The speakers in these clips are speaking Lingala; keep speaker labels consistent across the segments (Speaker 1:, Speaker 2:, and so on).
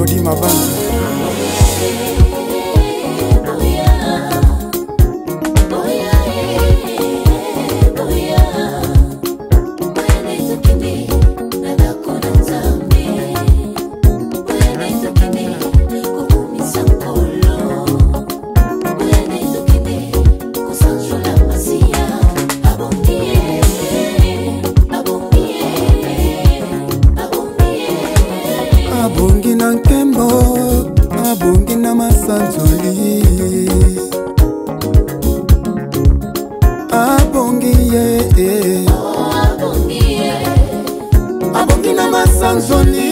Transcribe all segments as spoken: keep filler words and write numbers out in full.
Speaker 1: Cody Mabanda.
Speaker 2: Abongi na nkembo, abongi na masanzoli, abongi ye, abongi ye, abongi na masanzoli.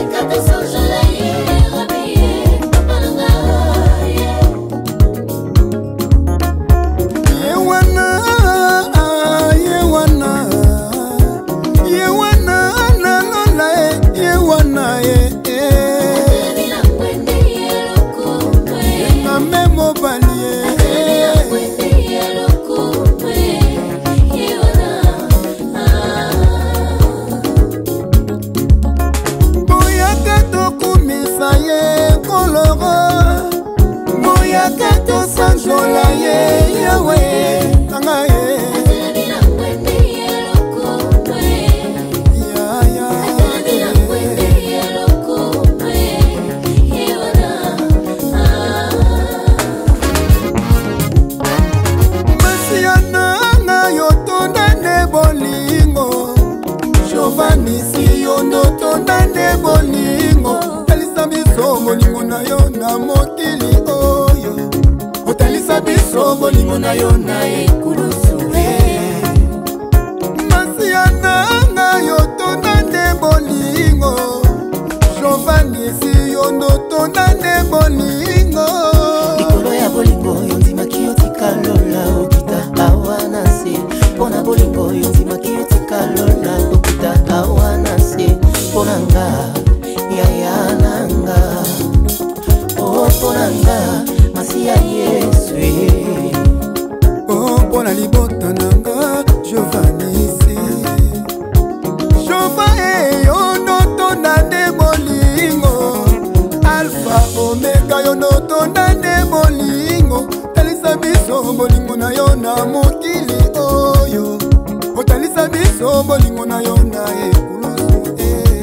Speaker 2: Sanzola ye yawe tanga ye ya ya Masiana na yotonda ne bolingo Giovanni si yondo tonda ne bolingo Alisa biso bolingo na yo na mokili oyo Otalisa biso bolingo na yo na ekulusu Masiana na yo tonda ne bolingo Giovanni si yondo tonda ne bolingo
Speaker 3: Likolo ya bolingo yondima kiyotika lola okita awana se Pona bolingo yondima kiyotika lola okita awana se Ponanga yaya nanga Oh ponanga masiya Yesu
Speaker 2: Oh pona libota nanga Giovanni si Giovanni yondo tonda ne bolingo Alpha Omega yondo tonda ne bolingo Talisa biso bolingo na yo na mokili oyo Otalisa biso bolingo na yo na ekulusu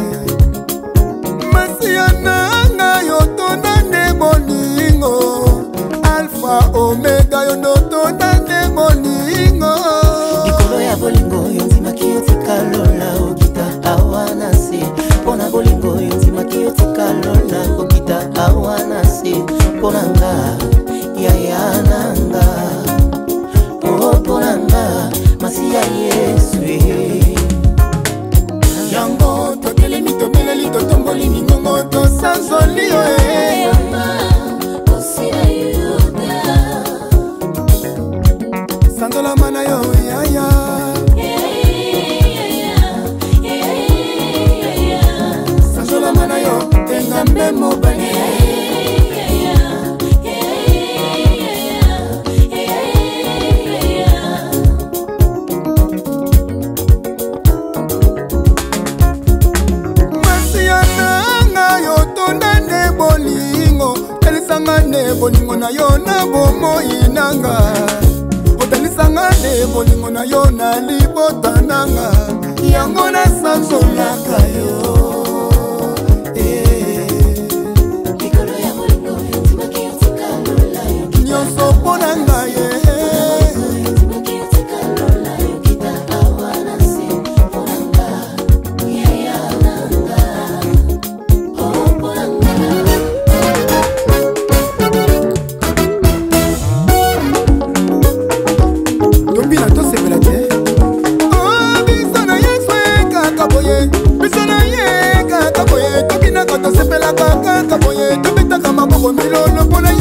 Speaker 2: Masiana nga yo tonda ne bolingo Alpha Omega yondo tonda ne bolingo
Speaker 3: Likolo ya bolingo yondima kiyotika lola okita awana se Pona bolingo yondima kiyotika lola okita awana se Ponanga yaya nanga Oh ponanga masiya Yesu
Speaker 2: Yango totelemi tomeleli totomboli mingongo tosanzoli yo Sanzola mana yo yaya Sanzola mana yo tenga memo bani Ne bolingo na yo na bomoi nanga Otalisanga ne bolingo na yo na libota nanga Yango na sanzolaka yo Nyonso pona ngaye Bisana ye kaka boye, tokina kaka kaka boye, tobetaka maboko milolo pona